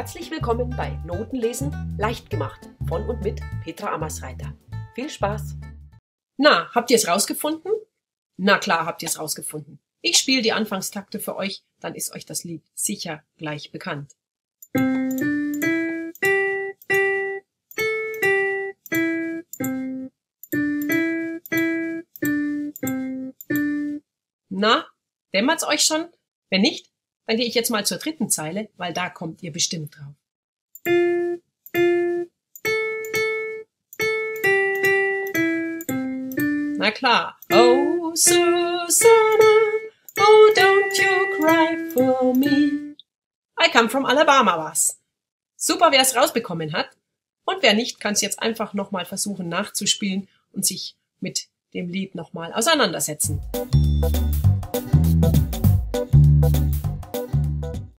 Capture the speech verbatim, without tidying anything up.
Herzlich willkommen bei Notenlesen leicht gemacht von und mit Petra Ammersreiter. Viel Spaß! Na, habt ihr es rausgefunden? Na klar, habt ihr es rausgefunden. Ich spiele die Anfangstakte für euch, dann ist euch das Lied sicher gleich bekannt. Na, dämmert's euch schon? Wenn nicht, dann gehe ich jetzt mal zur dritten Zeile, weil da kommt ihr bestimmt drauf. Na klar. Oh, Susanna, oh, don't you cry for me. I come from Alabama war's. Super, wer es rausbekommen hat. Und wer nicht, kann es jetzt einfach nochmal versuchen nachzuspielen und sich mit dem Lied nochmal auseinandersetzen.